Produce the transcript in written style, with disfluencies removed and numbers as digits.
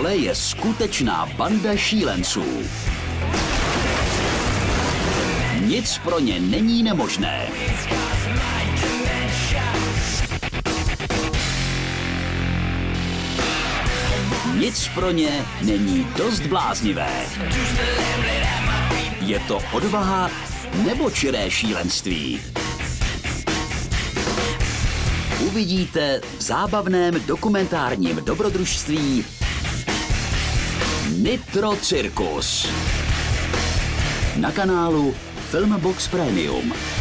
Tohle je skutečná banda šílenců. Nic pro ně není nemožné. Nic pro ně není dost bláznivé. Je to odvaha nebo čiré šílenství? Uvidíte v zábavném dokumentárním dobrodružství Nitro Circus na kanálu Filmbox Premium.